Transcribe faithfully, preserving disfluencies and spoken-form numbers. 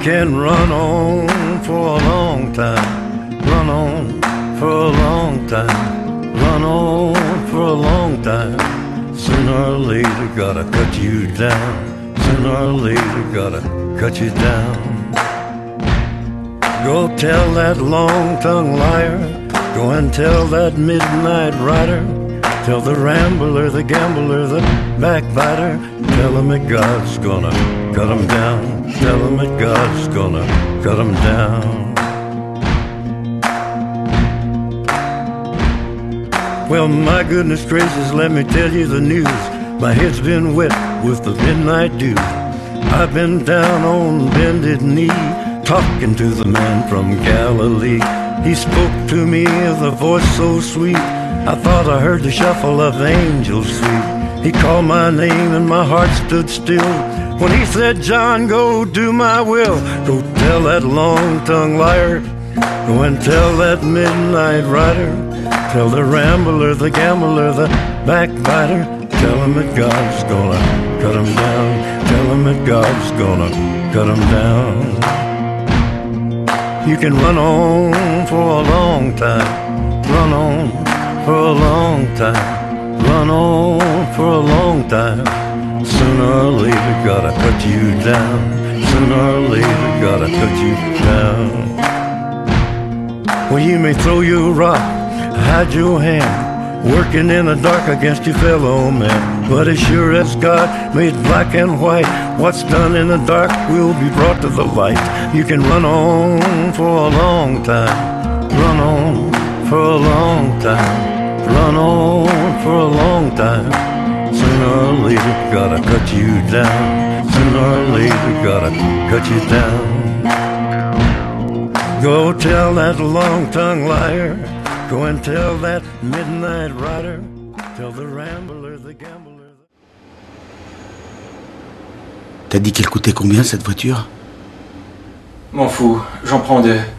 can run on for a long time, run on for a long time, run on for a long time. Sooner or later gotta cut you down, sooner or later gotta cut you down. Go tell that long-tongued liar, go and tell that midnight rider, tell the rambler, the gambler, the backbiter, tell him that God's gonna cut him down, tell him that God's gonna cut him down. Well, my goodness gracious, let me tell you the news. My head's been wet with the midnight dew. I've been down on bended knee, talking to the man from Galilee. He spoke to me with a voice so sweet, I thought I heard the shuffle of angels sweet. He called my name and my heart stood still when he said, John, go do my will. Go tell that long-tongued liar, go and tell that midnight rider, tell the rambler, the gambler, the backbiter, tell him that God's gonna cut him down, tell him that God's gonna cut him down. You can run on for a long time, run on for a long time, run on for a long time. Sooner or later gotta cut you down, sooner or later gotta cut you down. Well, you may throw your rock, hide your hand, working in the dark against your fellow man, but as sure as God made black and white, what's done in the dark will be brought to the light. You can run on for a long time, run on for a long time, run on for a long time. Sooner or later gotta cut you down, sooner or later gotta cut you down. Go tell that long-tongued liar, go and tell that midnight rider, tell the rambler, the gambler. T'as dit qu'elle coûtait combien cette voiture? M'en fous, j'en prends deux.